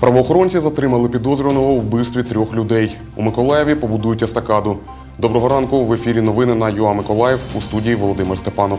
Правоохоронці затримали підозрюваного у вбивстві 3 людей. У Миколаєві побудують естакаду. Доброго ранку, в ефірі новини на ЮА Миколаїв, у студії Володимир Степанов.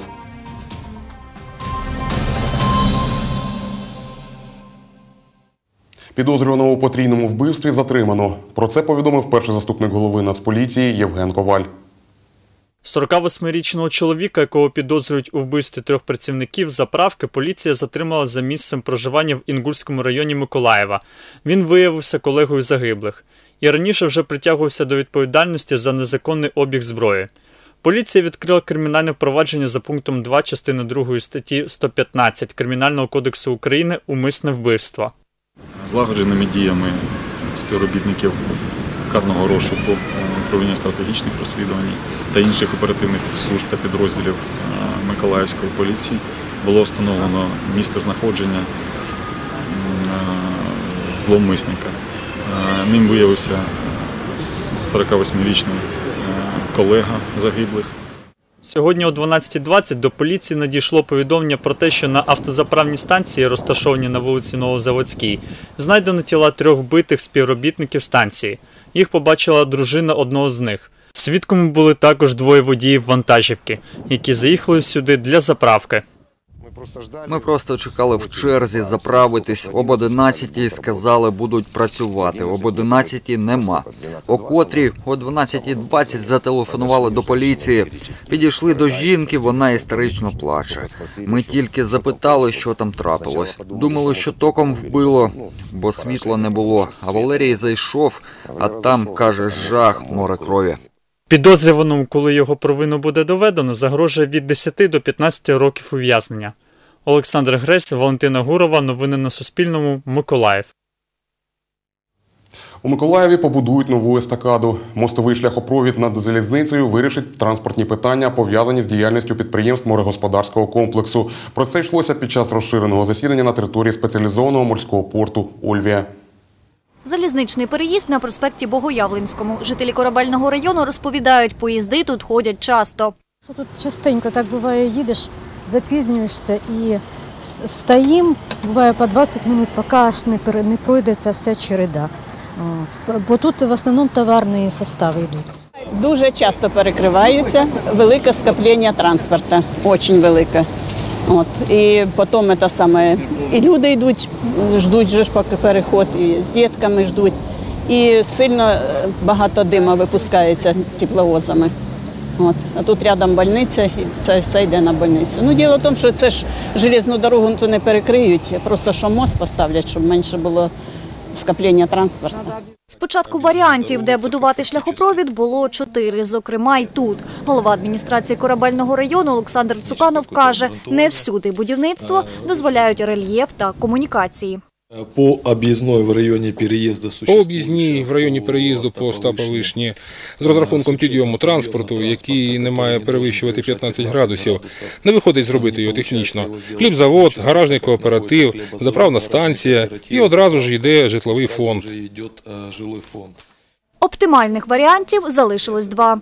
Підозрюваного у потрійному вбивстві затримано. Про це повідомив перший заступник голови Нацполіції Євген Коваль. 48-річного чоловіка, якого підозрюють у вбивстві 3 працівників заправки, поліція затримала за місцем проживання в Інгульському районі Миколаєва. Він виявився колегою загиблих. І раніше вже притягувався до відповідальності за незаконний обіг зброї. Поліція відкрила кримінальне впровадження за пунктом 2 частини 2 статті 115 Кримінального кодексу України «Умисне вбивство». Злагодженими діями співробітників карного розшуку, управління стратегічних розслідувань та інших оперативних служб та підрозділів Миколаївської поліції було встановлено місце знаходження зловмисника. Ним виявився 48-річний колега загиблих. Сьогодні о 12:20 до поліції надійшло повідомлення про те, що на автозаправній станції, розташованій на вулиці Новозаводській, знайдено тіла 3 вбитих співробітників станції. Їх побачила дружина одного з них. Свідками були також 2 водіїв вантажівки, які заїхали сюди для заправки. Ми просто чекали в черзі заправитись. Об 11-й сказали, будуть працювати. Об 11-й нема. О котрій, о 12:20 зателефонували до поліції. Підійшли до жінки, вона істерично плаче. Ми тільки запитали, що там трапилось. Думали, що током вбило, бо світла не було. А Валерій зайшов, а там, каже, жах, море крові. Підозрюваному, коли його провину буде доведено, загрожує від 10 до 15 років ув'язнення. Олександр Гресь, Валентина Гурова. Новини на Суспільному. Миколаїв. У Миколаєві побудують нову естакаду. Мостовий шляхопровід над залізницею вирішить транспортні питання, пов'язані з діяльністю підприємств морегосподарського комплексу. Про це йшлося під час розширеного засідання на території спеціалізованого морського порту «Ольвія». Залізничний переїзд на проспекті Богоявленському. Жителі Корабельного району розповідають, поїзди тут ходять часто. Тут частенько так буває, їдеш, запізнюєшся і стоїмо, буває по 20 хвилин, поки аж не пройде ця вся череда. Бо тут в основному товарні состави йдуть. Дуже часто перекриваються, велике скоплення транспорту, дуже велике. І потім і люди йдуть, ждуть же поки переход, і з дітками ждуть. І сильно багато диму випускається тепловозами. А тут рядом больниця, і це все йде на больницю. Діло в тому, що це ж железну дорогу то не перекриють, просто що мост поставлять, щоб менше було скоплення транспорту. Спочатку варіантів, де будувати шляхопровід, було 4, зокрема й тут. Голова адміністрації Корабельного району Олександр Цуканов каже, не всюди будівництво дозволяють рельєф та комунікації. По об'їзній в районі переїзду по Остапа-Вишні з розрахунком підйому транспорту, який не має перевищувати 15 градусів, не виходить зробити його технічно. Хлібзавод, гаражний кооператив, заправна станція і одразу ж йде житловий фонд. Оптимальних варіантів залишилось 2.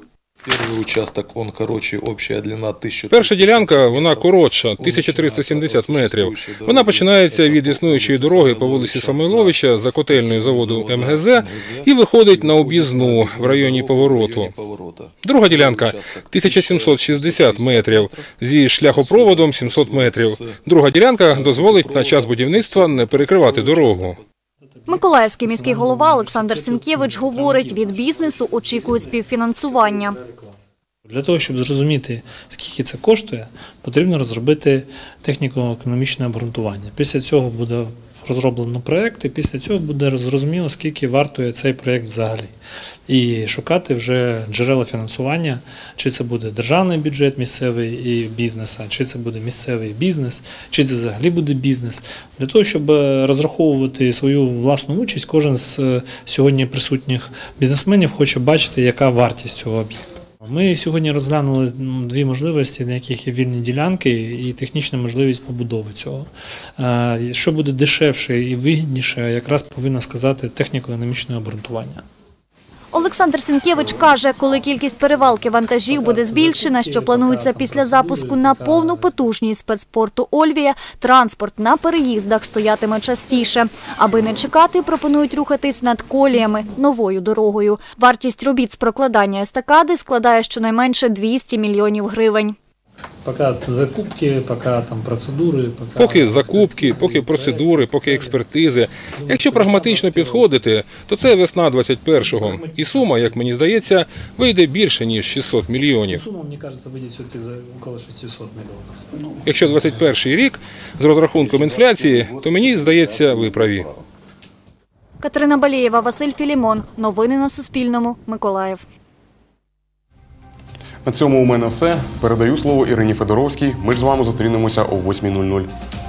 Перша ділянка, вона коротша, 1370 метрів. Вона починається від існуючої дороги по вулиці Самойловича за котельною заводу МГЗ і виходить на об'їзну в районі повороту. Друга ділянка – 1760 метрів, зі шляхопроводом 700 метрів. Друга ділянка дозволить на час будівництва не перекривати дорогу. Миколаївський міський голова Олександр Сінкевич говорить, від бізнесу очікують співфінансування. Для того, щоб зрозуміти, скільки це коштує, потрібно розробити техніко-економічне обґрунтування. Після цього буде розроблено проєкт, і після цього буде зрозуміло, скільки вартує цей проєкт взагалі. І шукати вже джерела фінансування, чи це буде державний бюджет місцевий і бізнесу, чи це буде місцевий бізнес, чи це взагалі буде бізнес. Для того, щоб розраховувати свою власну участь, кожен з сьогодні присутніх бізнесменів хоче бачити, яка вартість цього об'єкту. Ми сьогодні розглянули 2 можливості, на яких є вільні ділянки, і технічна можливість побудови цього. Що буде дешевше і вигідніше, якраз повинна сказати техніко-економічне обґрунтування. Олександр Сінкевич каже, коли кількість перевалки вантажів буде збільшена, що планується після запуску на повну потужність спецпорту Ольвія, транспорт на переїздах стоятиме частіше. Аби не чекати, пропонують рухатись над коліями новою дорогою. Вартість робіт з прокладання естакади складає щонайменше 200 мільйонів гривень. Поки закупки, поки там процедури, Поки закупки, поки процедури, поки експертизи. Якщо прагматично підходити, то це весна 21-го. І сума, як мені здається, вийде більше, ніж 600 мільйонів. сума, мені кажеться, вийде все-таки за около 600 мільйонів. Якщо 21-й рік з розрахунком інфляції, то мені здається, ви праві. Катерина Балєєва, Василь Філімон. Новини на Суспільному. Миколаїв. На цьому у мене все. Передаю слово Ірині Федоровській. Ми ж з вами зустрінемося о 8:00.